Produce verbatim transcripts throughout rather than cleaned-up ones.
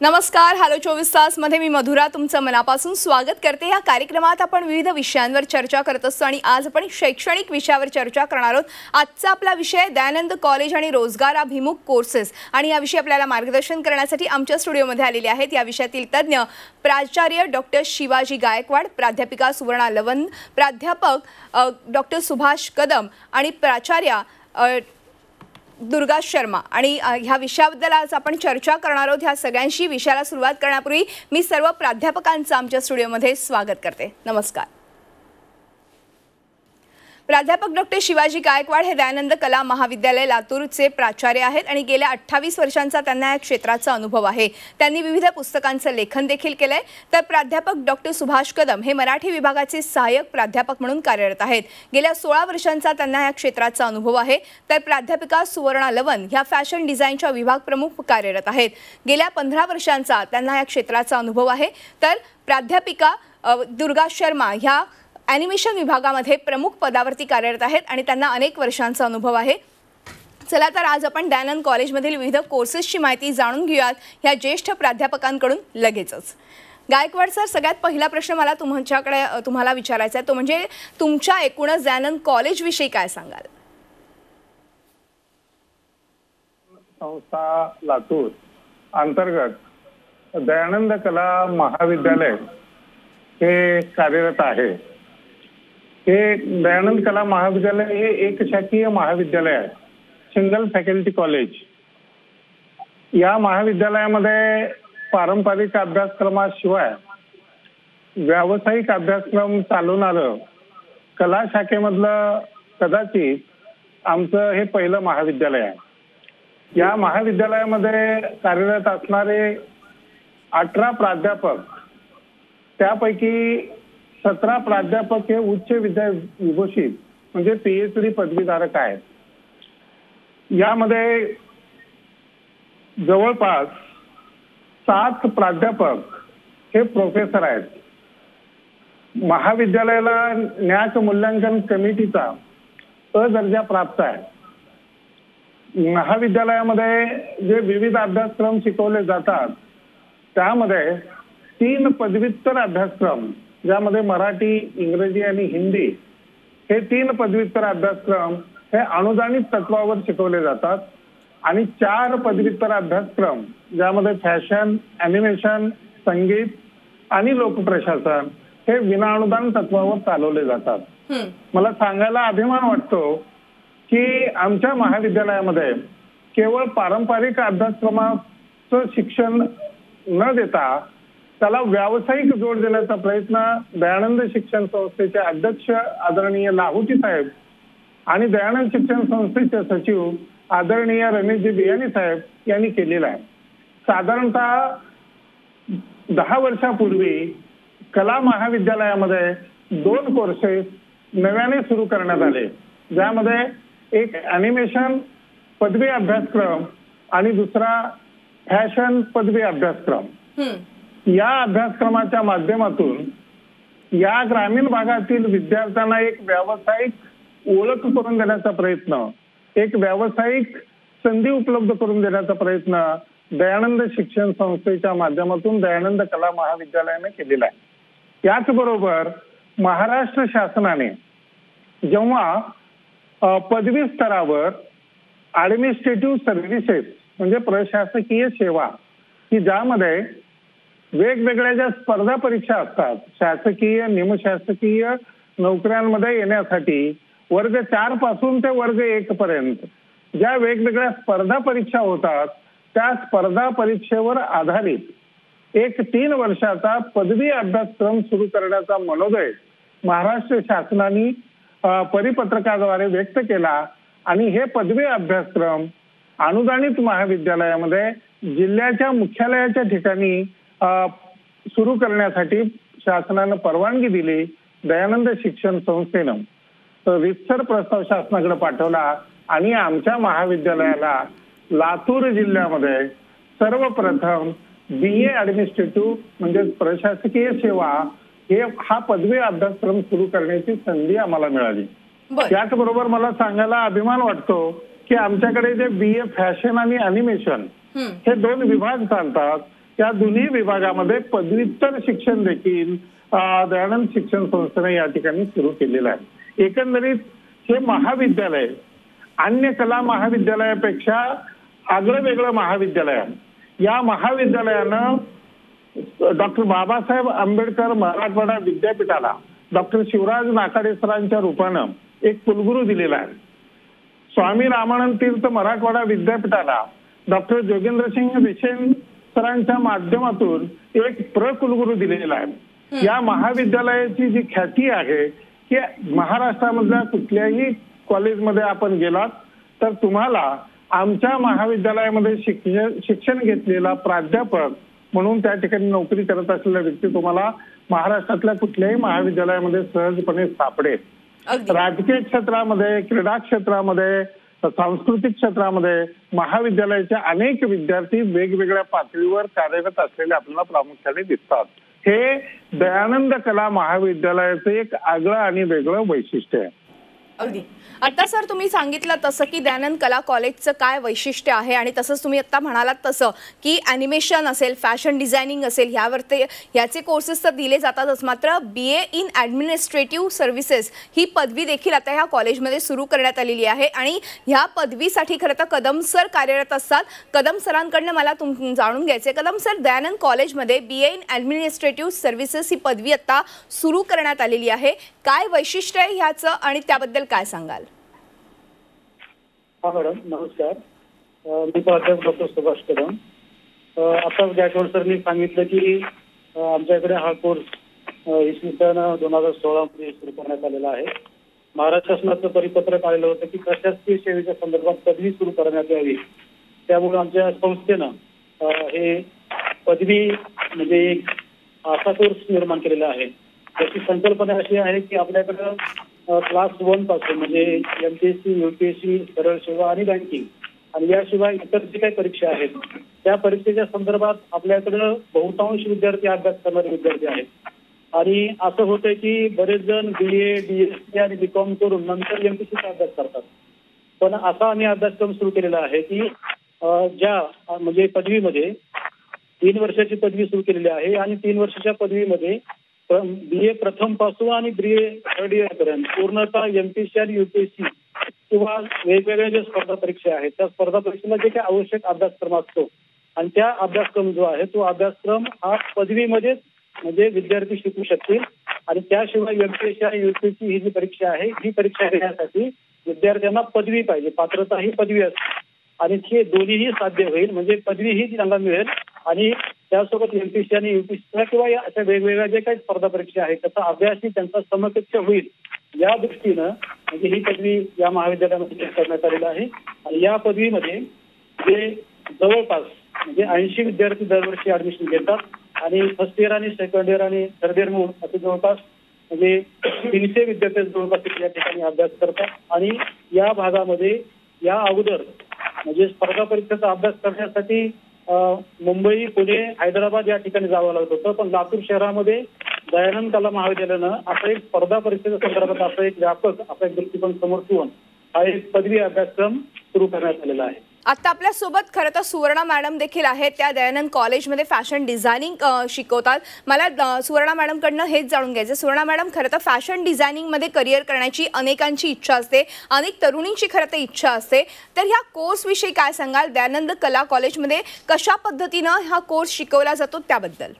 नमस्कार. हॅलो चोवीस तास मध्ये मी मधुरा तुमचं मनापासून स्वागत करते. या कार्यक्रमात आपण विविध विषयांवर चर्चा करत असतो आणि आज आपण शैक्षणिक विषयावर चर्चा करणार आहोत. आजचा आपला विषय दयानंद कॉलेज आणि रोजगाराभिमुख कोर्सेस आणि याविषयी आपल्याला मार्गदर्शन करण्यासाठी आमच्या स्टुडिओमध्ये आलेले आहेत या विषयातील तज्ञ प्राचार्य डॉक्टर शिवाजी गायकवाड, प्राध्यापिका सुवर्णा लवंद, प्राध्यापक डॉक्टर सुभाष कदम आणि प्राचार्य दुर्गा शर्मा. आणि ह्या विषयाबद्दल आज आपण चर्चा करणार आहोत. ह्या सगळ्यांशी विषयाला सुरुवात करण्यापूर्वी मी सर्व प्राध्यापकांचं आमच्या स्टुडिओमध्ये स्वागत करते. नमस्कार. प्राध्यापक डॉक्टर शिवाजी गायकवाड हे दयानंद कला महाविद्यालय लातूरचे प्राचार्य आहेत आणि गेल्या अठ्ठावीस वर्षांचा त्यांना या क्षेत्राचा अनुभव आहे. त्यांनी विविध पुस्तकांचं लेखन देखील केलंय. तर प्राध्यापक डॉक्टर सुभाष कदम हे मराठी विभागाचे सहाय्यक प्राध्यापक म्हणून कार्यरत आहेत. गेल्या सोळा वर्षांचा त्यांना या क्षेत्राचा अनुभव आहे. तर प्राध्यापिका सुवर्णा लवंद ह्या फॅशन डिझाईनच्या विभाग प्रमुख कार्यरत आहेत. गेल्या पंधरा वर्षांचा त्यांना या क्षेत्राचा अनुभव आहे. तर प्राध्यापिका दुर्गा शर्मा ह्या ॲनिमेशन विभागामध्ये प्रमुख पदावरती कार्यरत आहेत आणि त्यांना अनेक वर्षांचा अनुभव आहे. चला तर आज आपण दयानंद कॉलेजमधील विविध कोर्सेसची माहिती जाणून घेऊयात ह्या ज्येष्ठ प्राध्यापकांकडून लगेचच. गायकवाड सर, सगळ्यात पहिला प्रश्न मला तुमच्याकडे तुम्हाला विचारायचा आहे तो म्हणजे तुमच्या एकूणच दयानंद कॉलेजविषयी काय सांगाल? संस्था लातूर अंतर्गत दयानंद कला महाविद्यालय हे कार्यरत आहे. हे दयानंद कला महाविद्यालय हे एक शाखीय महाविद्यालय आहे, सिंगल फॅकल्टी कॉलेज. या महाविद्यालयामध्ये पारंपरिक अभ्यासक्रमाशिवाय व्यावसायिक अभ्यासक्रम चालवणारं कला शाखेमधलं कदाचित आमचं हे पहिलं महाविद्यालय आहे. या महाविद्यालयामध्ये कार्यरत असणारे अठरा प्राध्यापक, त्यापैकी सतरा प्राध्यापक हे उच्च विद्याविभूषित म्हणजे पीएचडी पदवीधारक आहेत. यामध्ये जवळपास सात प्राध्यापक हे प्रोफेसर आहेत. महाविद्यालयाला न्याक मूल्यांकन कमिटीचा अ दर्जा प्राप्त आहे. महाविद्यालयामध्ये जे विविध अभ्यासक्रम शिकवले जातात त्यामध्ये तीन पदव्युत्तर अभ्यासक्रम, ज्यामध्ये मराठी, इंग्रजी आणि हिंदी हे तीन पदव्युत्तर अभ्यासक्रम हे अनुदानित तत्वावर शिकवले जातात आणि चार पदव्युत्तर अभ्यासक्रम ज्यामध्ये फॅशन, ॲनिमेशन, संगीत आणि लोकप्रशासन हे विनाअनुदान तत्वावर चालवले जातात. मला सांगायला अभिमान वाटतो की आमच्या महाविद्यालयामध्ये केवळ पारंपरिक अभ्यासक्रमाचं शिक्षण न देता त्याला व्यावसायिक जोड देण्याचा प्रयत्न दयानंद शिक्षण संस्थेचे अध्यक्ष आदरणीय लाहोटी साहेब आणि दयानंद शिक्षण संस्थेचे सचिव आदरणीय रमेशजी बियाणी साहेब यांनी केलेला आहे. साधारणतः दहा वर्षापूर्वी कला महाविद्यालयामध्ये दोन कोर्सेस नव्याने सुरू करण्यात आले, ज्यामध्ये एक ॲनिमेशन पदवी अभ्यासक्रम आणि दुसरा फॅशन पदवी अभ्यासक्रम. या अभ्यासक्रमाच्या माध्यमातून या ग्रामीण भागातील विद्यार्थ्यांना एक व्यावसायिक ओळख करून देण्याचा प्रयत्न, एक व्यावसायिक संधी उपलब्ध करून देण्याचा प्रयत्न दयानंद शिक्षण संस्थेच्या माध्यमातून दयानंद कला महाविद्यालयाने केलेला आहे. याचबरोबर महाराष्ट्र शासनाने जेव्हा पदवी स्तरावर ॲडमिनिस्ट्रेटिव्ह सर्व्हिसेस म्हणजे प्रशासकीय सेवा की ज्यामध्ये वेगवेगळ्या ज्या स्पर्धा परीक्षा असतात, शासकीय, निमशासकीय नोकऱ्यांमध्ये येण्यासाठी वर्ग चार पासून ते वर्ग एक पर्यंत ज्या वेगवेगळ्या स्पर्धा परीक्षा होतात त्या स्पर्धा परीक्षेवर आधारित एक तीन वर्षाचा पदवी अभ्यासक्रम सुरू करण्याचा मनोदय महाराष्ट्र शासनाने परिपत्रकाद्वारे व्यक्त केला आणि हे पदवी अभ्यासक्रम अनुदानित महाविद्यालयामध्ये जिल्ह्याच्या मुख्यालयाच्या ठिकाणी सुरू करण्यासाठी शासनानं परवानगी दिली. दयानंद शिक्षण संस्थेनं रितसर प्रस्ताव शासनाकडे पाठवला आणि आमच्या महाविद्यालयाला लातूर जिल्ह्यामध्ये सर्वप्रथम बी ए ॲडमिनिस्ट्रेटिव्ह म्हणजे प्रशासकीय सेवा हे हा पदवी अभ्यासक्रम सुरू करण्याची संधी आम्हाला मिळाली. त्याचबरोबर मला सांगायला अभिमान वाटतो की आमच्याकडे जे बी ए फॅशन आणि ॲनिमेशन हे दोन विभाग चालतात या दोन्ही विभागामध्ये पदव्युत्तर शिक्षण देखील अं, दयानंद शिक्षण संस्थेने या ठिकाणी सुरू केलेलं आहे. एकंदरीत हे महाविद्यालय अन्य कला महाविद्यालयापेक्षा आगळं वेगळं महाविद्यालय आहे. या महाविद्यालयानं डॉक्टर बाबासाहेब आंबेडकर मराठवाडा विद्यापीठाला डॉक्टर शिवराज नाकाडे सरांच्या रूपानं एक कुलगुरू दिलेला आहे. स्वामी रामानंद तीर्थ मराठवाडा विद्यापीठाला डॉक्टर जोगेंद्रसिंह बिसेन सरांच्या माध्यमातून एक प्र कुलगुरू दिलेला आहे. या महाविद्यालयाची जी ख्याती आहे की महाराष्ट्रामधल्या कुठल्याही कॉलेजमध्ये आपण गेलात तर तुम्हाला आमच्या महाविद्यालयामध्ये शिक्षण शिक्षण घेतलेला प्राध्यापक म्हणून त्या ठिकाणी नोकरी करत असलेला व्यक्ती तुम्हाला महाराष्ट्रातल्या कुठल्याही महाविद्यालयामध्ये सहजपणे सापडेल. राजकीय क्षेत्रामध्ये, क्रीडा क्षेत्रामध्ये, सांस्कृतिक क्षेत्रामध्ये महाविद्यालयाचे अनेक विद्यार्थी वेगवेगळ्या पातळीवर कार्यरत असलेले आपल्याला प्रामुख्याने दिसतात. हे दयानंद कला महाविद्यालयाचं एक आगळं आणि वेगळं वैशिष्ट्य आहे. अगदी. आता सर तुम्ही सांगितलं तसं की दयानंद कला कॉलेजचं काय वैशिष्ट्य आहे आणि तसंच तुम्ही आता म्हणालात तसं की ॲनिमेशन असेल, फॅशन डिझायनिंग असेल, ह्यावर ते याचे कोर्सेस तर दिले जातातच, मात्र B A in administrative services ही पदवी देखील आता ह्या कॉलेजमध्ये सुरू करण्यात आलेली आहे आणि ह्या पदवीसाठी खरं तर कदम सर कार्यरत असतात. कदम सरांकडनं मला तुम जाणून घ्यायचं आहे, कदम सर दयानंद कॉलेजमध्ये B A in administrative services ही पदवी आता सुरू करण्यात आलेली आहे. काय वैशिष्ट्य आहे ह्याचं आणि त्याबद्दल काय सांगाल? हा मॅडम नमस्कार. मी प्राध्यापक डॉक्टर सुभाष कदम. आता गायकवाड सरनी सांगितलं की आमच्याकडे हा कोर्स इसवी सन दोन हजार सोळा मध्ये सुरू करण्यात आलेला आहे. महाराष्ट्र शासनाचं परिपत्रक आलेलं होतं की प्रशासकीय सेवेच्या संदर्भात पदवी सुरू करण्यात यावी. त्यामुळे आमच्या संस्थेनं हे पदवी म्हणजे एक असा कोर्स निर्माण केलेला आहे. त्याची संकल्पना अशी आहे की आपल्याकडं क्लास वन पासून म्हणजे एमपीएससी, युपीएससी, सरळ सेवा आणि बँकिंग आणि याशिवाय इतर जे काही परीक्षा आहेत त्या परीक्षेच्या संदर्भात आपल्याकडं बहुतांश विद्यार्थी अभ्यास करणारे विद्यार्थी आहेत. आणि असं होतंय की बरेच जण B A, D S C आणि बी कॉम करून नंतर एमपीएससीचा अभ्यास करतात. पण असा आम्ही अभ्यासक्रम सुरू केलेला आहे की ज्या म्हणजे पदवीमध्ये तीन वर्षाची पदवी सुरू केलेली आहे आणि तीन वर्षाच्या पदवीमध्ये बी ए प्रथम पासून आणि बी ए थर्ड इयर पर्यंत पूर्णतः एमपीएससी आणि युपीएससी किंवा वेगवेगळ्या ज्या स्पर्धा परीक्षा आहेत त्या स्पर्धा परीक्षेला जे काही आवश्यक अभ्यासक्रम असतो आणि त्या अभ्यासक्रम जो आहे तो अभ्यासक्रम हा पदवीमध्येच म्हणजे विद्यार्थी शिकू शकतील. आणि त्याशिवाय एमपीएससी आणि युपीएससी ही जी परीक्षा आहे ही परीक्षा देण्यासाठी विद्यार्थ्यांना पदवी पाहिजे, पात्रता ही पदवी असते आणि हे दोन्हीही साध्य होईल. म्हणजे पदवी ही त्यांना मिळेल आणि त्यासोबत एमपीएससी आणि युपीएससी किंवा या अशा वेगवेगळ्या जे काही स्पर्धा परीक्षा आहेत त्याचा अभ्यासही त्यांचा समकक्ष होईल या दृष्टीनं म्हणजे ही पदवी या महाविद्यालयामध्ये करण्यात आलेली आहे. आणि या पदवीमध्ये जे जवळपास म्हणजे ऐंशी विद्यार्थी दरवर्षी ऍडमिशन घेतात आणि फर्स्ट इयर आणि सेकंड इयर आणि थर्ड इयर म्हणून असे जवळपास म्हणजे तीनशे विद्यार्थी जवळपास या ठिकाणी अभ्यास करतात. आणि या भागामध्ये या अगोदर म्हणजे स्पर्धा परीक्षेचा अभ्यास करण्यासाठी मुंबई, पुणे, हैदराबाद या ठिकाणी जावं लागत होतं. पण लातूर शहरामध्ये दयानंद कला महाविद्यालयानं असा एक स्पर्धा परीक्षेच्या संदर्भात असा एक व्यापक असा एक दृष्टिकोन समोर ठेवून हा एक पदवी अभ्यासक्रम सुरू करण्यात आलेला आहे. आता आपल्या सोबत खरं तर सुवर्णा मॅडम देखील आहेत. त्या दयानंद कॉलेजमध्ये फॅशन डिझायनिंग शिकवतात. मला सुवर्णा मॅडमकडनं हेच जाणून घ्यायचं. सुवर्णा मॅडम, खरं तर फॅशन डिझायनिंगमध्ये करिअर करण्याची अनेकांची इच्छा असते, अनेक तरुणींची खरं तर इच्छा असते. तर ह्या कोर्सविषयी काय सांगाल? दयानंद कला कॉलेजमध्ये कशा पद्धतीनं हा कोर्स शिकवला जातो त्याबद्दल?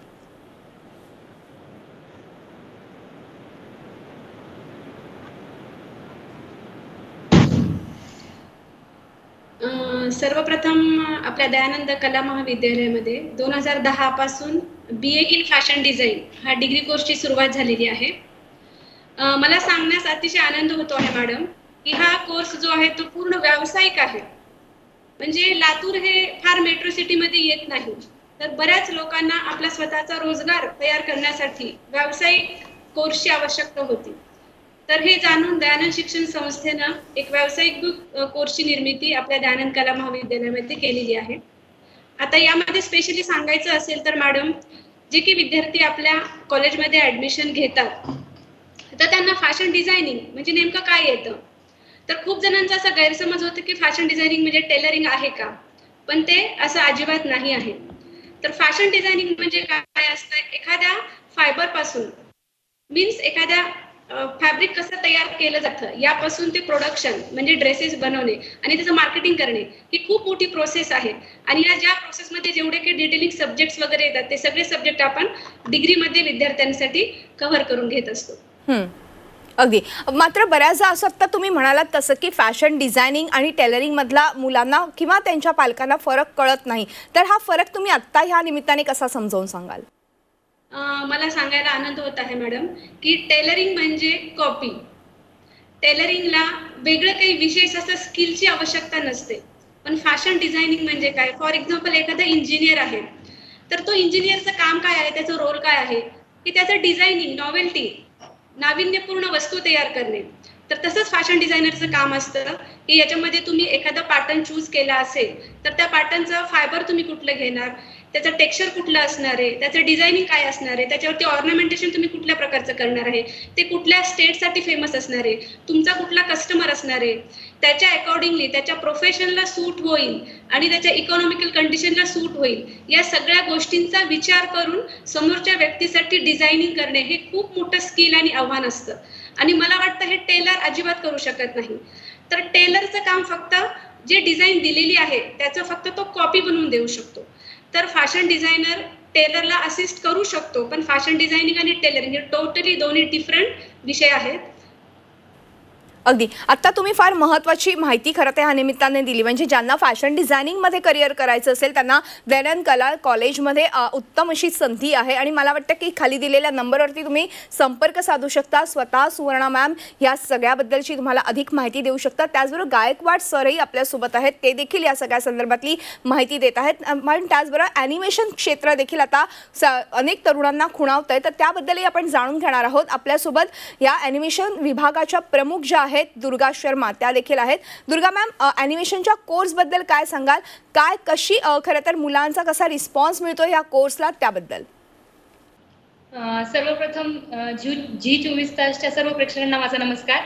सर्वप्रथम आपल्या दयानंद कला महाविद्यालयामध्ये दोन हजार दहा पासून B A in fashion design हा डिग्री कोर्सची सुरुवात झालेली आहे. मला सांगण्यास अतिशय आनंद होतो आहे मॅडम की हा कोर्स जो आहे तो पूर्ण व्यावसायिक आहे. म्हणजे लातूर हे फार मेट्रो सिटीमध्ये येत नाही, तर बऱ्याच लोकांना आपला स्वतःचा रोजगार तयार करण्यासाठी व्यावसायिक कोर्सची आवश्यकता होती. तर हे जाणून दयानंद शिक्षण संस्थेनं एक व्यावसायिक कोर्सची निर्मिती आपल्या दयानंद कला महाविद्यालयामध्ये केलेली आहे. आता यामध्ये स्पेशली सांगायचं असेल तर मॅडम, जे की विद्यार्थी आपल्या कॉलेजमध्ये ॲडमिशन घेतात तर त्यांना फॅशन डिझायनिंग म्हणजे नेमकं काय येतं, तर खूप जणांचा असा गैरसमज होतो की फॅशन डिझायनिंग म्हणजे टेलरिंग आहे का, पण ते असं अजिबात नाही आहे. तर फॅशन डिझायनिंग म्हणजे काय असतं, एखाद्या फायबर पासून मीन्स एखाद्या फॅब्रिक कसं तयार केलं जातं यापासून ते प्रोडक्शन म्हणजे ड्रेसेस बनवणे आणि त्याचं मार्केटिंग करणे ही खूप मोठी प्रोसेस आहे. आणि या ज्या प्रोसेसमध्ये जेवढे काही डिटेलिंग सब्जेक्ट्स वगैरे येतात ते सगळे सब्जेक्ट आपण डिग्रीमध्ये विद्यार्थ्यांसाठी कव्हर करून घेत असतो. हम्म. अगदी. मात्र बऱ्याचदा असं आता तुम्ही म्हणालात तसं की फॅशन डिझायनिंग आणि टेलरिंग मधला मुलांना किंवा त्यांच्या पालकांना फरक कळत नाही, तर हा फरक तुम्ही आत्ता ह्या निमित्ताने कसा समजावून सांगाल? मला सांगायला आनंद होत आहे मॅडम की टेलरिंग म्हणजे कॉपी. टेलरिंगला वेगळं काही विशेष असं स्किलची आवश्यकता नसते. पण फॅशन डिझायनिंग म्हणजे काय, फॉर एक्झाम्पल एखादा इंजिनियर आहे तर तो इंजिनियरचं काम काय आहे, त्याचं रोल काय आहे की त्याचं डिझायनिंग, नॉवेल्टी, नाविन्यपूर्ण वस्तू तयार करणे. तर तसंच फॅशन डिझायनरचं काम असतं की याच्यामध्ये तुम्ही एखादा पॅटर्न चूज केला असेल तर त्या पॅटर्नचं फायबर तुम्ही कुठलं घेणार, त्याचं टेक्स्चर कुठलं असणार आहे, त्याचं डिझायनिंग काय असणार आहे, त्याच्यावरती ऑर्नामेंटेशन तुम्ही कुठल्या प्रकारचं करणार आहे, ते कुठल्या स्टेटसाठी फेमस असणार आहे, तुमचा कुठला कस्टमर असणार आहे, त्याच्या अकॉर्डिंगली त्याच्या प्रोफेशनला सूट होईल आणि त्याच्या इकॉनॉमिकल कंडिशनला सूट होईल या सगळ्या गोष्टींचा विचार करून समोरच्या व्यक्तीसाठी डिझायनिंग करणे हे खूप मोठं स्किल आणि आव्हान असतं. आणि मला वाटतं हे टेलर अजिबात करू शकत नाही. तर टेलरचं काम फक्त जे डिझाईन दिलेली आहे त्याचं फक्त तो कॉपी बनवून देऊ शकतो. तर फॅशन डिझायनर टेलरला असिस्ट करू शकतो, पण फॅशन डिझायनिंग आणि टेलरिंग हे टोटली दोन्ही डिफरंट विषय आहेत. अगदी. आता तुम्ही फार महत्त्वाची माहिती खरं तर ह्या निमित्ताने दिली, म्हणजे ज्यांना फॅशन डिझायनिंगमध्ये करिअर करायचं असेल त्यांना दयानंद कला कॉलेजमध्ये उत्तम अशी संधी आहे आणि मला वाटतं की खाली दिलेल्या नंबरवरती तुम्ही संपर्क साधू शकता. स्वतः सुवर्णा मॅम या सगळ्याबद्दलची तुम्हाला अधिक माहिती देऊ शकतात. त्याचबरोबर गायकवाड सरही आपल्यासोबत आहेत, ते देखील या सगळ्या संदर्भातली माहिती देत आहेत. पण त्याचबरोबर ॲनिमेशन क्षेत्र देखील आता अनेक तरुणांना खुणावत आहे, तर त्याबद्दलही आपण जाणून घेणार आहोत. आपल्यासोबत या ॲनिमेशन विभागाच्या प्रमुख ज्या आहेत दुर्गा शर्मा त्या देखील आहेत. दुर्गा मॅम, ॲनिमेशनच्या कोर्सबद्दल काय सांगाल, काय कशी खरं तर मुलांचा कसा रिस्पॉन्स मिळतो या कोर्सला त्याबद्दल? सर्वप्रथम जी चोवीस तासच्या सर्व प्रेक्षकांना माझा नमस्कार.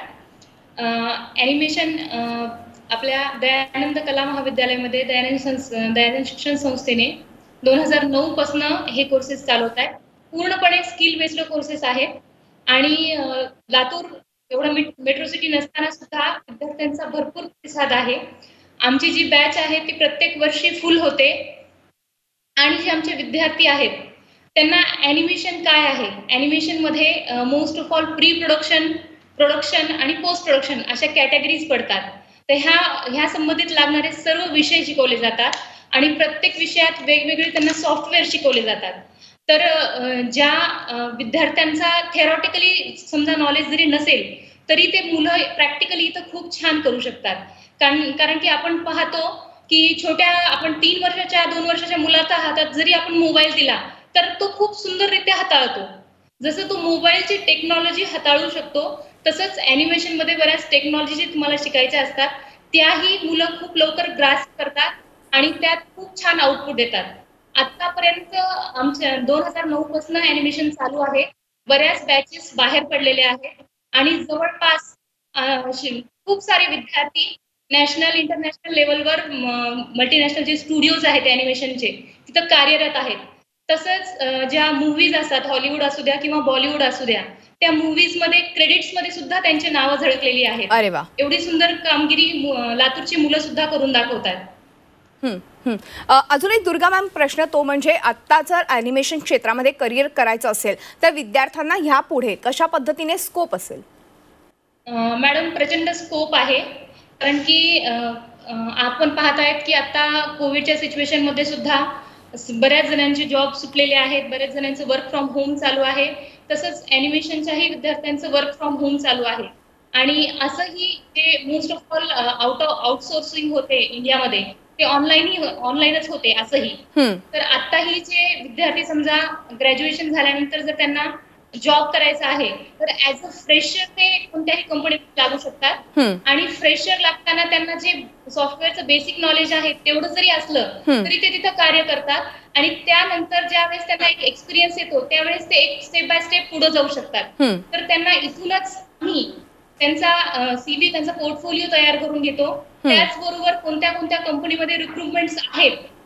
ॲनिमेशन आपल्या दयानंद कला महाविद्यालयामध्ये दयानंद दयानंद शिक्षण संस्थेने दोन हजार नऊ पासून हे कोर्सेस चालवत आहेत. पूर्णपणे स्किल बेस्ड कोर्सेस आहेत आणि लातूर एवढं मेट्रो सिटी नसताना सुद्धा विद्यार्थ्यांचा भरपूर प्रतिसाद आहे. आमची जी बॅच आहे ती प्रत्येक वर्षी फुल होते आणि जे आमचे विद्यार्थी आहेत त्यांना ॲनिमेशन काय आहे, ॲनिमेशनमध्ये most of all pre production, production आणि पोस्ट प्रोडक्शन अशा कॅटेगरीज पडतात. तर ह्या ह्या संबंधित लागणारे सर्व विषय शिकवले जातात आणि प्रत्येक विषयात वेगवेगळे त्यांना सॉफ्टवेअर शिकवले जातात. तर ज्या विद्यार्थ्यांचा थेरॉटिकली समजा नॉलेज जरी नसेल तरी ते मुलं प्रॅक्टिकली इथं खूप छान करू शकतात. कारण कारण की आपण पाहतो की छोट्या आपण तीन वर्षाच्या दोन वर्षाच्या मुलाच्या हातात जरी आपण मोबाईल दिला तर तो खूप सुंदररित्या हाताळतो. जसं तो मोबाईलची टेक्नॉलॉजी हाताळू शकतो तसंच ॲनिमेशनमध्ये बऱ्याच टेक्नॉलॉजी तुम्हाला शिकायच्या असतात त्याही मुलं खूप लवकर ग्रास्प करतात आणि त्यात खूप छान आउटपुट देतात. आतापर्यंत आमच्या दोन हजार नऊ पासून ॲनिमेशन चालू आहे. बऱ्याच बॅचेस बाहेर पडलेले आहेत आणि जवळपास खूप सारे विद्यार्थी नॅशनल इंटरनॅशनल लेवलवर मल्टीनॅशनल जे स्टुडिओज आहेत ॲनिमेशनचे तिथं कार्यरत आहेत. तसंच ज्या मूव्हीज असतात हॉलिवूड असू द्या किंवा बॉलिवूड असू द्या त्या मूव्हीजमध्ये क्रेडिट्समध्ये सुद्धा त्यांची नावं झळकलेली आहेत. अरे वा, एवढी सुंदर कामगिरी लातूरची मुलं सुद्धा करून दाखवतात. अजून एक दुर्गा मॅम प्रश्न तो म्हणजे आत्ता जर ॲनिमेशन क्षेत्रामध्ये करिअर करायचं असेल तर विद्यार्थ्यांना ह्या पुढे कशा पद्धतीने स्कोप असेल? मॅडम प्रचंड स्कोप आहे कारण की आपण पाहत आहेत की आता कोविडच्या सिच्युएशनमध्ये सुद्धा बऱ्याच जणांचे जॉब सुटलेले आहेत, बऱ्याच जणांचं वर्क फ्रॉम होम चालू आहे. तसंच ॲनिमेशनच्याही विद्यार्थ्यांचं वर्क फ्रॉम होम चालू आहे आणि असंही जे most of all out of outsourcing होते इंडियामध्ये ते ऑनलाईन ऑनलाईनच होते असंही. तर आताही जे विद्यार्थी समजा ग्रॅज्युएशन झाल्यानंतर जर त्यांना जॉब करायचा आहे तर ऍज अ फ्रेशर ते कोणत्याही कंपनीत लागू शकतात आणि फ्रेशर लागताना त्यांना जे सॉफ्टवेअरचं बेसिक नॉलेज आहे तेवढं जरी असलं तरी ते तिथं कार्य करतात आणि त्यानंतर ज्यावेळेस त्यांना एक एक्सपिरियन्स येतो त्यावेळेस ते एक स्टेप बाय स्टेप पुढे जाऊ शकतात. तर त्यांना इथूनच आम्ही त्यांचा सीव्ही त्यांचा पोर्टफोलिओ तयार करून घेतो. त्याचबरोबर कोणत्या कोणत्या कंपनीमध्ये रिक्रुटमेंट्स आहेत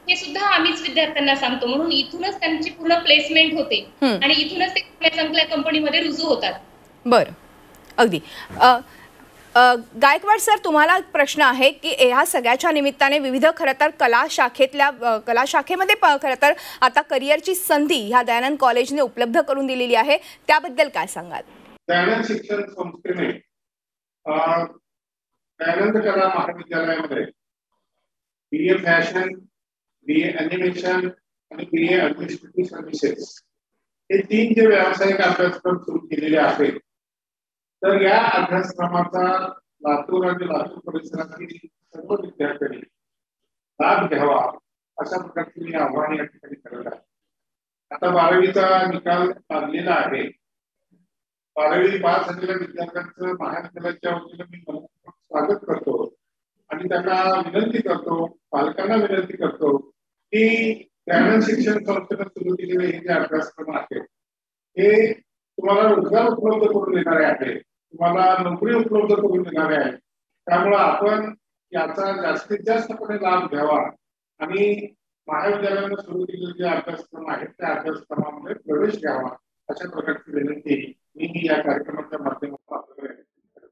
हे सुद्धा आम्हीच विद्यार्थ्यांना सांगतो, म्हणून इथूनच त्यांची पूर्ण प्लेसमेंट होते हं. आणि इथूनच ते चांगल्या चांगल्या कंपनीमध्ये रुजू होतात. बरं, अगदी. अ, अ, गायकवाड सर, तुम्हाला एक प्रश्न आहे की ह्या सगळ्याच्या निमित्ताने विविध खरं तर कला शाखेतल्या अ, कला शाखेमध्ये प खरं तर आता करिअरची संधी ह्या दयानंद कॉलेजने उपलब्ध करून दिलेली आहे, त्याबद्दल काय सांगाल? दयानंद शिक्षण संस्थेने अ, दयानंद कला महाविद्यालयामध्ये बी ए फॅशन, बी ए ॲनिमेशन आणि बी ए ॲडमिनिस्ट्रेटिव्ह सर्व्हिसेस हे तीन जे व्यावसायिक अभ्यासक्रम सुरू केलेले आहेत, तर या अभ्यासक्रमाचा लातूर आणि लातूर परिसरातील सर्व विद्यार्थ्यांनी लाभ घ्यावा अशा प्रकारचे मी आव्हान या ठिकाणी करत आहे. आता बारावीचा निकाल लागलेला आहे. बारावी पास झालेल्या विद्यार्थ्यांचं महाविद्यालयाच्या वतीनं मी मनपूर्वक स्वागत करतो आणि त्यांना विनंती करतो, पालकांना विनंती करतो की दयानंद शिक्षण संस्थेने सुरू केलेले हे जे अभ्यासक्रम आहेत हे तुम्हाला रोजगार उपलब्ध करून देणारे आहे, तुम्हाला नोकरी उपलब्ध करून देणारे आहे. त्यामुळे आपण याचा जास्तीत जास्तपणे लाभ घ्यावा आणि महाविद्यालयाने सुरू केलेले जे अभ्यासक्रम आहेत त्या अभ्यासक्रमामध्ये प्रवेश घ्यावा अशा प्रकारची विनंती मी या कार्यक्रमाच्या माध्यमातून आपल्याला करतो.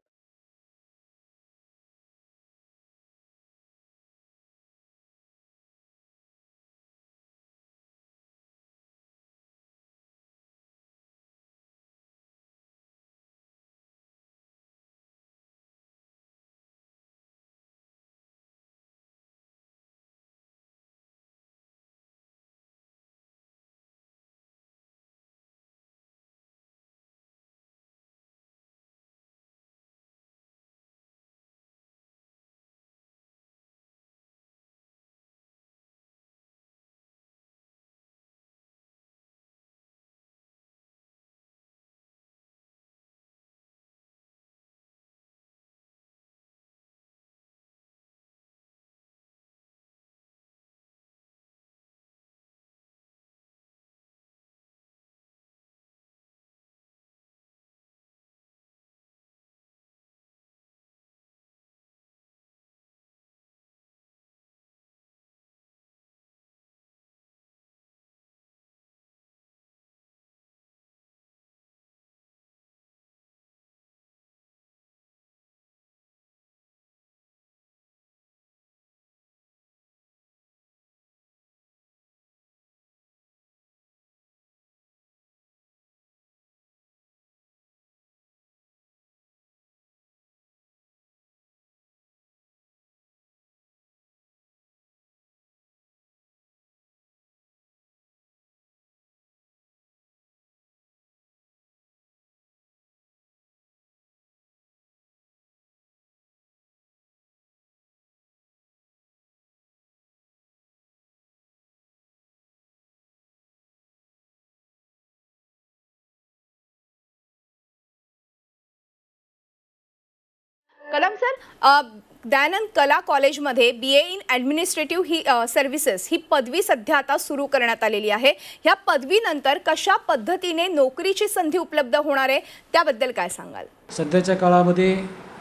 कलाम सर, अ, दयानंद कला कॉलेजमध्ये बी ए इन ॲडमिनिस्ट्रेटिव्ह ही अ, सर्व्हिसेस ही पदवी सध्या आता सुरू करण्यात आलेली आहे. ह्या पदवीनंतर कशा पद्धतीने नोकरीची संधी उपलब्ध होणार आहे त्याबद्दल काय सांगाल? सध्याच्या काळामध्ये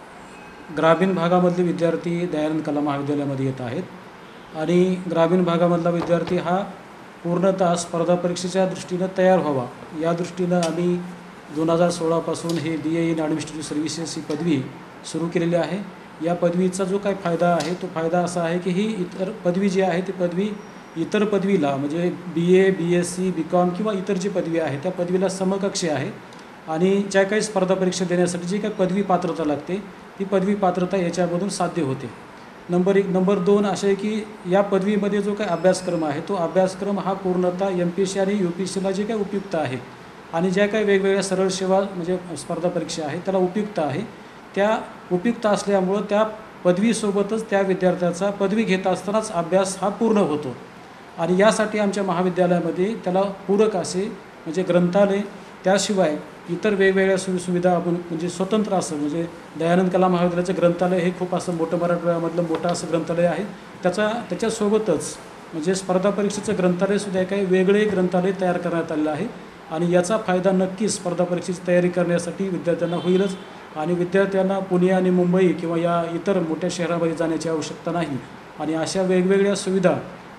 ग्रामीण भागामधले विद्यार्थी दयानंद कला महाविद्यालयामध्ये येत आहेत आणि ग्रामीण भागामधला विद्यार्थी हा पूर्णतः स्पर्धा परीक्षेच्या दृष्टीनं तयार व्हावा या दृष्टीनं आम्ही दोन हजार सोळापासून हे B A in administrative services ही पदवी सुरू केलेली आहे. या पदवीचा जो काही फायदा आहे तो फायदा असा आहे की ही इतर पदवी जी आहे ती पदवी इतर पदवीला म्हणजे B A B S C B com किंवा इतर जी पदवी आहे त्या पदवीला समकक्ष आहे आणि ज्या काही स्पर्धा परीक्षा देण्यासाठी जी काही पदवी पात्रता लागते ती पदवी पात्रता याच्यामधून साध्य होते. नंबर एक. नंबर दोन असे आहे की या पदवीमध्ये जो काही अभ्यासक्रम आहे तो अभ्यासक्रम हा पूर्णतः एम पी एस सी आणि यू पी एस सीला जे काही उपयुक्त आहे आणि ज्या काही वेगवेगळ्या सरळ सेवा म्हणजे स्पर्धा परीक्षा आहे त्याला उपयुक्त आहे. त्या उपयुक्त असल्यामुळं त्या पदवीसोबतच त्या विद्यार्थ्याचा पदवी घेत असतानाच अभ्यास हा पूर्ण होतो आणि यासाठी आमच्या महाविद्यालयामध्ये त्याला पूरक असे म्हणजे ग्रंथालय त्याशिवाय इतर वेगवेगळ्या सुविधा आपण म्हणजे स्वतंत्र असं म्हणजे दयानंद कला महाविद्यालयाचं ग्रंथालय हे खूप असं मोठं मराठवाड्यामधलं मोठं असं ग्रंथालय आहे. त्याचा त्याच्यासोबतच म्हणजे स्पर्धा परीक्षेचं ग्रंथालयसुद्धा काही वेगळे ग्रंथालय तयार करण्यात आलेलं आहे आणि याचा फायदा नक्कीच स्पर्धा परीक्षेची तयारी करण्यासाठी विद्यार्थ्यांना होईलच आणि विद्यार्थ्यांना पुणे आणि मुंबई किंवा या इतर मोठ्या शहरामध्ये जाण्याची आवश्यकता नाही आणि अशा वेगवेगळ्या सुविधा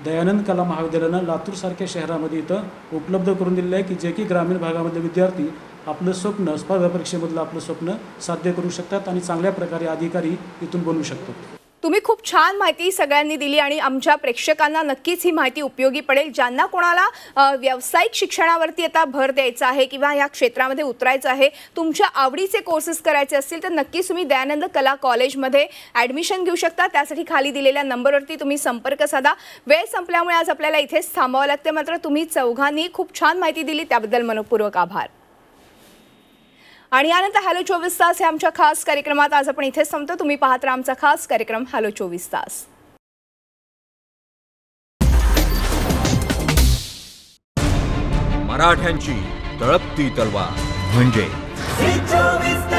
दयानंद कला महाविद्यालयानं लातूरसारख्या शहरामध्ये इथं उपलब्ध करून दिलेलं आहे की जे की ग्रामीण भागामधले विद्यार्थी आपलं स्वप्न स्पर्धा परीक्षेमधलं आपलं स्वप्न साध्य करू शकतात आणि चांगल्या प्रकारे अधिकारी इथून बनू शकतात. तुम्ही खूप छान माहिती सगळ्यांनी दिली आणि आमच्या प्रेक्षकांना नक्कीच ही माहिती उपयोगी पडेल. ज्यांना कोणाला अ, व्यावसायिक शिक्षणावरती आता भर द्यायचा आहे किंवा या क्षेत्रामध्ये उतरायचं आहे, तुमच्या आवडीचे कोर्सेस करायचे असतील तर नक्कीच तुम्ही दयानंद कला कॉलेजमध्ये ॲडमिशन घेऊ शकता. त्यासाठी खाली दिलेल्या नंबरवरती तुम्ही संपर्क साधा. वेळ संपल्यामुळे आज आपल्याला इथेच थांबावं लागते. मात्र तुम्ही चौघांनी खूप छान माहिती दिली त्याबद्दल मनपूर्वक आभार. आणि यानंतर हॅलो चोवीस तास हे आमच्या खास कार्यक्रमात आज आपण इथेच थांबतो. तुम्ही पाहत राहा आमचा खास कार्यक्रम हॅलो चोवीस तास. मराठ्यांची तळपती तलवार म्हणजे